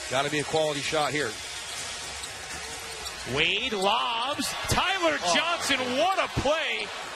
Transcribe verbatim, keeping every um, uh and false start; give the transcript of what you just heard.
Got to be a quality shot here. Wade lobs. Tyler Johnson, what a play